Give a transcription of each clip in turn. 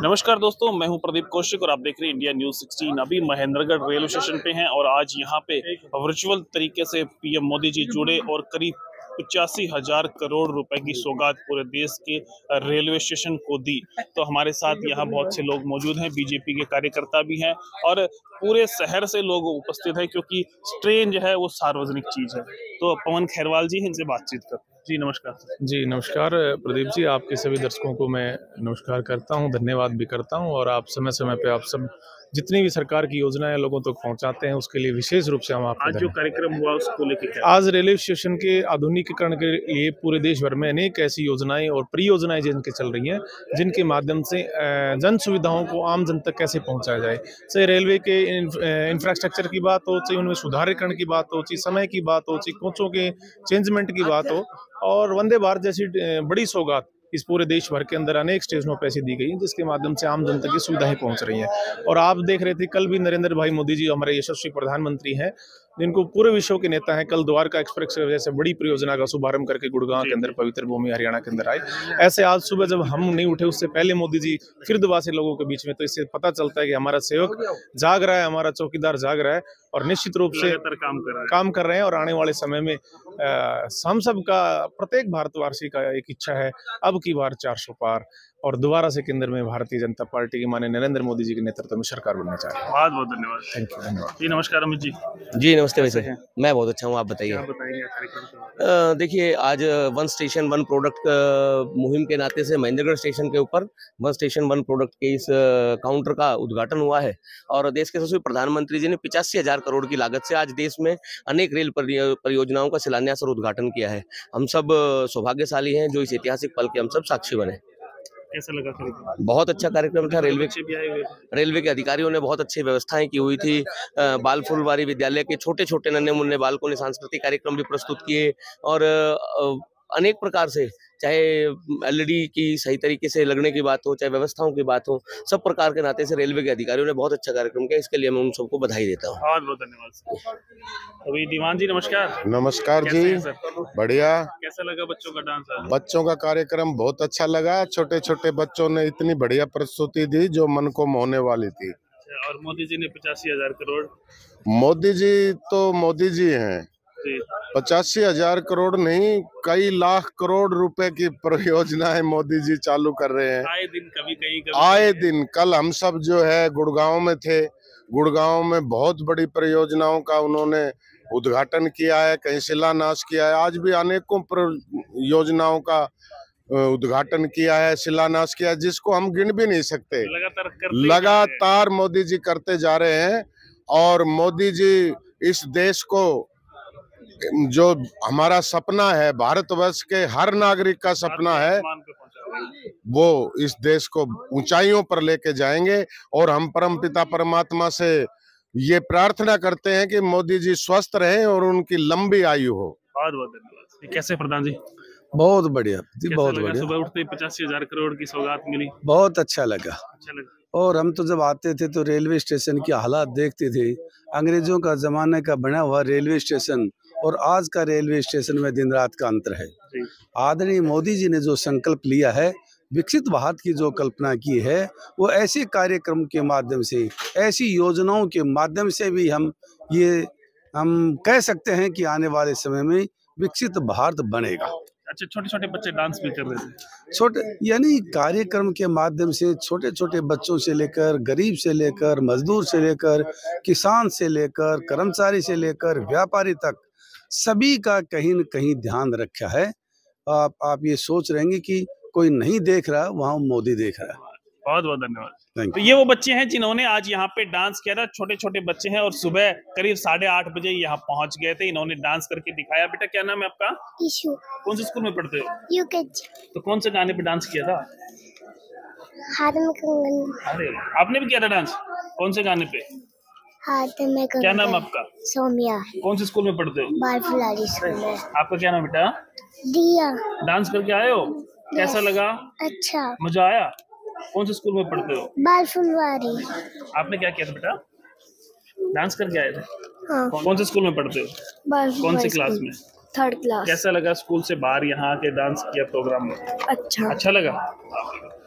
नमस्कार दोस्तों, मैं हूं प्रदीप कौशिक और आप देख रहे हैं इंडिया न्यूज़ 16। अभी महेंद्रगढ़ रेलवे स्टेशन पे हैं और आज यहां पे वर्चुअल तरीके से पीएम मोदी जी जुड़े और करीब 85,000 करोड़ रुपए की सौगात पूरे देश के रेलवे स्टेशन को दी। तो हमारे साथ यहाँ बहुत से लोग मौजूद हैं, बीजेपी के कार्यकर्ता भी हैं और पूरे शहर से लोग उपस्थित हैं क्योंकि ट्रेन जो है वो सार्वजनिक चीज है। तो पवन खैरवाल जी इनसे बातचीत कर। जी नमस्कार। जी नमस्कार प्रदीप जी, आपके सभी दर्शकों को मैं नमस्कार करता हूं, धन्यवाद भी करता हूं। और आप समय समय पे आप सब जितनी भी सरकार की योजनाएं लोगों तक पहुंचाते हैं उसके लिए विशेष रूप से हम आपको आज जो कार्यक्रम हुआ उसको लेकर आज रेलवे स्टेशन के आधुनिकीकरण के लिए पूरे देश भर में अनेक ऐसी योजनाएं और परियोजनाएं जिनके चल रही हैं, जिनके माध्यम से जन सुविधाओं को आम जन तक कैसे पहुंचाया जाए। चाहे रेलवे के इंफ्रास्ट्रक्चर की बात हो, चाहे उनमें सुधारीकरण की बात हो, चाहे समय की बात हो, चाहे कोचों के चेंजमेंट की बात हो, और वंदे भारत जैसी बड़ी सौगात इस पूरे देश भर के अंदर अनेक स्टेशनों पर ऐसी दी गई है जिसके माध्यम से आम जनता की सुविधाएं पहुंच रही हैं। और आप देख रहे थे कल भी नरेंद्र भाई मोदी जी हमारे यशस्वी प्रधानमंत्री हैं, जिनको पूरे विश्व के नेता हैं, कल द्वारका एक्सप्रेस जैसे बड़ी परियोजना का शुभारंभ करके गुड़गांव के अंदर पवित्र भूमि हरियाणा के अंदर आए। ऐसे आज सुबह जब हम नहीं उठे उससे पहले मोदी जी फिर दोबारा से लोगों के बीच में, तो इससे पता चलता है कि हमारा सेवक जाग रहा है, हमारा चौकीदार जाग रहा है और निश्चित रूप से काम कर रहे हैं। और आने वाले समय में हम सब का, प्रत्येक भारतवासी का एक इच्छा है अब की बार 400 पार और दोबारा से केंद्र में भारतीय जनता पार्टी के माननीय नरेंद्र मोदी जी के नेतृत्व में सरकार बनना चाह रही है। बहुत बहुत धन्यवाद। Thank you. धन्यवाद जी नमस्कार अमित जी। जी नमस्ते भाई साहब, मैं बहुत अच्छा हूँ, आप बताइए। देखिए आज वन स्टेशन वन प्रोडक्ट मुहिम के नाते से महेंद्रगढ़ स्टेशन के ऊपर वन स्टेशन वन प्रोडक्ट के इस काउंटर का उद्घाटन हुआ है और देश के यशस्वी प्रधानमंत्री जी ने 85,000 करोड़ की लागत से आज देश में अनेक रेल परियोजनाओं का शिलान्यास और उद्घाटन किया है। हम सब सौभाग्यशाली हैं जो इस ऐतिहासिक पल के हम सब साक्षी बने। कैसा लगा कार्यक्रम? बहुत अच्छा कार्यक्रम था। रेलवे के अधिकारियों ने बहुत अच्छी व्यवस्थाएं की हुई थी। बाल फुलवारी विद्यालय के छोटे छोटे नन्हे मुन्ने बालकों ने सांस्कृतिक कार्यक्रम भी प्रस्तुत किए और अनेक प्रकार से, चाहे एलईडी की सही तरीके से लगने की बात हो, चाहे व्यवस्थाओं की बात हो, सब प्रकार के नाते से रेलवे के अधिकारियों ने बहुत अच्छा कार्यक्रम किया। इसके लिए मैं उन सबको बधाई देता हूँ। बहुत बहुत धन्यवाद। अभी दीवान जी नमस्कार। नमस्कार जी, बढ़िया। कैसा लगा बच्चों का डांस? बच्चों का कार्यक्रम बहुत अच्छा लगा। छोटे छोटे बच्चों ने इतनी बढ़िया प्रस्तुति दी जो मन को मोहने वाली थी। और मोदी जी ने 85,000 करोड़। मोदी जी तो मोदी जी हैं, 85,000 करोड़ नहीं, कई लाख करोड़ रुपए की परियोजनाएं मोदी जी चालू कर रहे हैं आए दिन, कभी कहीं आए दिन। कल हम सब जो है गुड़गांव में थे, गुड़गांव में बहुत बड़ी परियोजनाओं का उन्होंने उद्घाटन किया है, कहीं शिलान्यास किया है। आज भी अनेकों योजनाओं का उद्घाटन किया है, शिलान्यास किया है, जिसको हम गिन भी नहीं सकते। लगातार मोदी जी करते जा रहे हैं और मोदी जी इस देश को, जो हमारा सपना है, भारतवर्ष के हर नागरिक का सपना है, वो इस देश को ऊंचाइयों पर लेके जाएंगे। और हम परमपिता परमात्मा से ये प्रार्थना करते हैं कि मोदी जी स्वस्थ रहें और उनकी लंबी आयु हो। बहुत बहुत धन्यवाद। कैसे प्रधान जी? बहुत बढ़िया जी, बहुत बढ़िया। सुबह उठते 85,000 करोड़ की सौगात मिली, बहुत अच्छा लगा। और हम तो जब आते थे तो रेलवे स्टेशन की हालात देखते थे, अंग्रेजों का जमाने का बना हुआ रेलवे स्टेशन और आज का रेलवे स्टेशन में दिन रात का अंतर है। आदरणीय मोदी जी ने जो संकल्प लिया है, विकसित भारत की जो कल्पना की है, वो ऐसे कार्यक्रम के माध्यम से, ऐसी योजनाओं के माध्यम से भी हम कह सकते हैं कि आने वाले समय में विकसित भारत बनेगा। अच्छा, छोटे छोटे बच्चे डांस भी कर रहे थे। छोटे यानी कार्यक्रम के माध्यम से छोटे छोटे बच्चों से लेकर, गरीब से लेकर, मजदूर से लेकर, किसान से लेकर, कर्मचारी से लेकर, व्यापारी तक, सभी का कहीं न कहीं ध्यान रखा है। आप ये सोच रहेंगे कि कोई नहीं देख रहा, वहाँ मोदी देख रहा है। बहुत बहुत धन्यवाद। तो ये वो बच्चे हैं जिन्होंने आज यहाँ पे डांस किया था। छोटे छोटे बच्चे हैं और सुबह करीब 8:30 बजे यहाँ पहुँच गए थे। इन्होंने डांस करके दिखाया। बेटा क्या नाम है आपका? ईशु। कौन से स्कूल में पढ़ते हो? यूकेजी। तो कौन से गाने पे डांस किया था? हाथ में कंगन। अरे आपने भी किया था डांस? कौन से गाने पे? हाथ में कंगन। क्या नाम आपका? सोमिया। कौन से स्कूल में पढ़ते हो? बाल फुलारी स्कूल में। आपका क्या नाम बेटा? दिया। डांस करके आए हो? कैसा लगा? अच्छा। मजा आया? कौन से स्कूल में पढ़ते हो? बाल फुलवारी। आपने क्या किया था बेटा? डांस करके आए थे? हाँ। कौन से स्कूल में पढ़ते हो? कौन सी क्लास में? 3rd class. कैसा लगा स्कूल से बाहर यहाँ के डांस किया प्रोग्राम में? अच्छा लगा।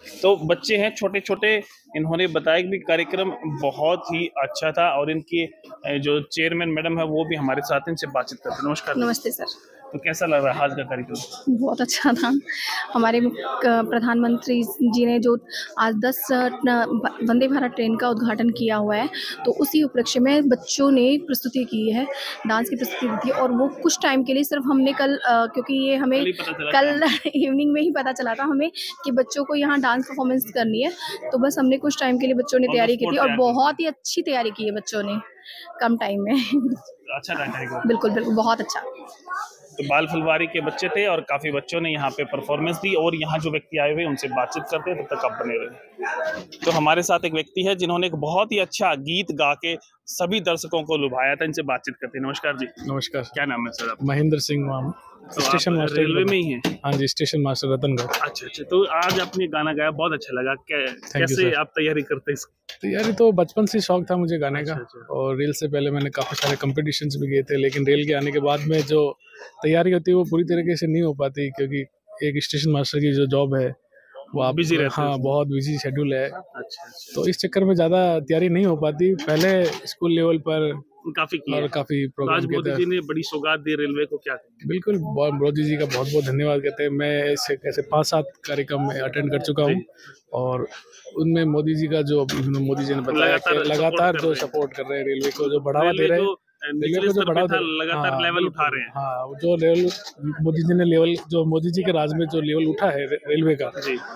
तो बच्चे हैं छोटे छोटे, इन्होंने बताया कि भी कार्यक्रम बहुत ही अच्छा था और इनकी जो चेयरमैन मैडम है वो भी हमारे साथ इनसे बातचीत करते हैं। नमस्कार। नमस्ते सर। तो कैसा लग रहा है आज का कार्यक्रम? बहुत अच्छा था। हमारे प्रधानमंत्री जी ने जो आज 10 वंदे भारत ट्रेन का उद्घाटन किया हुआ है, तो उसी उपलक्ष्य में बच्चों ने प्रस्तुति की है, डांस की प्रस्तुति दी थी। और वो कुछ टाइम के लिए सिर्फ हमने कल क्योंकि ये हमें कल इवनिंग में ही पता चला था हमें कि बच्चों को यहाँ डांस परफॉर्मेंस करनी है, तो बस हमने कुछ टाइम के लिए बच्चों ने तैयारी की थी और बहुत ही अच्छी तैयारी की है बच्चों ने कम टाइम में। अच्छा था कार्यक्रम? बिल्कुल बिल्कुल, बहुत अच्छा। तो बाल फुलवारी के बच्चे थे और काफी बच्चों ने यहाँ पे परफॉर्मेंस दी और यहाँ जो व्यक्ति आए हुए उनसे बातचीत करते हैं, तब तक आप बने रहे। तो हमारे साथ एक व्यक्ति है जिन्होंने एक बहुत ही अच्छा गीत गा के सभी दर्शकों को लुभाया था, इनसे बातचीत करते हैं। नमस्कार जी। नमस्कार। क्या नाम है सर आपका? महेंद्र सिंह माम, तो स्टेशन मास्टर रेलवे में ही है? हाँ जी, स्टेशन मास्टर रतनगढ़। अच्छा अच्छा। तो आज आपने गाना गाया, बहुत अच्छा लगा। कैसे आप तैयारी करते हैं? तैयारी तो बचपन से शौक था मुझे गाने का। अच्छा। और रेल से पहले मैंने काफ़ी सारे कंपटीशंस भी किए थे, लेकिन रेल के आने के बाद में जो तैयारी होती है वो पूरी तरीके से नहीं हो पाती, क्योंकि एक स्टेशन मास्टर की जो जॉब है वो आप बिजी रहते हैं। हाँ, बहुत बिजी शेड्यूल है। अच्छा। तो इस चक्कर में ज़्यादा तैयारी नहीं हो पाती। पहले स्कूल लेवल पर काफी किया और काफ़ी आज प्रोग्राम मोदी जी ने बड़ी सौगात दी रेलवे को, क्या कहेंगे? बिल्कुल, मोदी जी का बहुत बहुत धन्यवाद कहते हैं। मैं ऐसे कैसे 5-7 कार्यक्रम में अटेंड कर चुका हूँ और उनमें मोदी जी का जो मोदी जी ने बताया कि लगातार जो सपोर्ट कर रहे हैं रेलवे को, जो बढ़ावा दे रहे हैं, रेलवे को जो बढ़ावा दे लगातार लेवल उठा रहे हैं। हाँ, जो लेवल मोदी जी ने लेवल जो मोदी जी के राज में जो लेवल उठा है रेलवे का,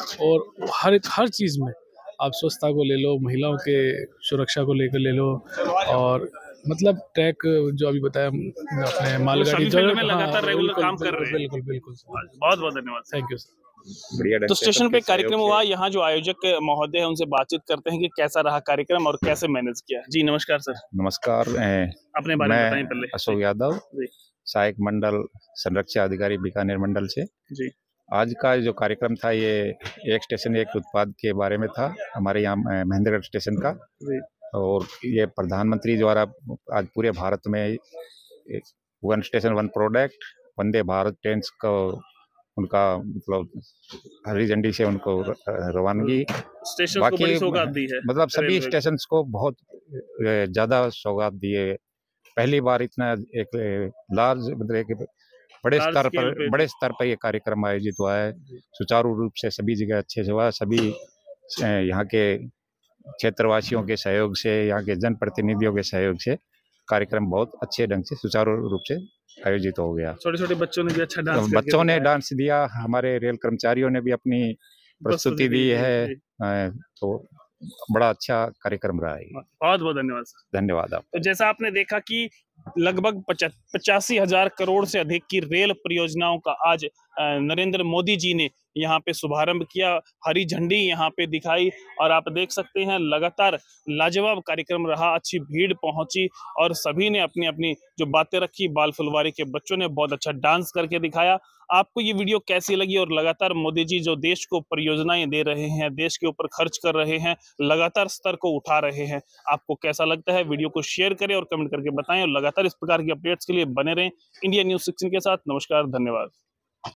और हर चीज़ में आप स्वच्छता को ले लो, महिलाओं के सुरक्षा को लेकर ले लो, और मतलब ट्रैक जो अभी बताया अपने मालगाड़ी जो लगातार रेगुलर काम कर रहे हैं। बिल्कुल बिल्कुल, बहुत बहुत धन्यवाद। Thank you sir. तो स्टेशन पे कार्यक्रम हुआ, यहाँ जो आयोजक महोदय हैं उनसे बातचीत करते हैं कि कैसा रहा कार्यक्रम और कैसे मैनेज किया। जी नमस्कार सर। नमस्कार। अपने बारे में बताएं पहले। अशोक यादव, सहायक मंडल संरक्षा अधिकारी बीकानेर मंडल से। जी। आज का जो कार्यक्रम था ये एक स्टेशन एक उत्पाद के बारे में था, हमारे यहाँ महेंद्रगढ़ स्टेशन का। और ये प्रधानमंत्री द्वारा आज पूरे भारत में one station one product Vande Bharat train को उनका मतलब हरी झंडी से उनको रवानगी, बाकी मतलब सभी स्टेशन को बहुत ज़्यादा सौगात दिए। पहली बार इतना एक लार्ज मतलब एक बड़े स्तर पर ये कार्यक्रम आयोजित हुआ है। सुचारू रूप से सभी जगह अच्छे से हुआ। सभी यहाँ के क्षेत्रवासियों के सहयोग से, यहाँ के जनप्रतिनिधियों के सहयोग से कार्यक्रम बहुत अच्छे ढंग से सुचारू रूप से आयोजित हो गया। छोटे छोटे बच्चों ने भी अच्छा डांस बच्चों ने डांस दिया, हमारे रेल कर्मचारियों ने भी अपनी प्रस्तुति दी है। तो बड़ा अच्छा कार्यक्रम रहा है। बहुत बहुत धन्यवाद सर। धन्यवाद आप। तो जैसा आपने देखा कि लगभग 85,000 करोड़ से अधिक की रेल परियोजनाओं का आज नरेंद्र मोदी जी ने यहाँ पे शुभारंभ किया, हरी झंडी यहाँ पे दिखाई, और आप देख सकते हैं लगातार लाजवाब कार्यक्रम रहा। अच्छी भीड़ पहुंची और सभी ने अपनी अपनी जो बातें रखी। बाल फुलवारी के बच्चों ने बहुत अच्छा डांस करके दिखाया। आपको ये वीडियो कैसी लगी? और लगातार मोदी जी जो देश को परियोजनाएं दे रहे हैं, देश के ऊपर खर्च कर रहे हैं, लगातार स्तर को उठा रहे हैं, आपको कैसा लगता है? वीडियो को शेयर करें और कमेंट करके बताएं, और लगातार इस प्रकार की अपडेट्स के लिए बने रहें इंडिया न्यूज़ 16 के साथ। नमस्कार, धन्यवाद।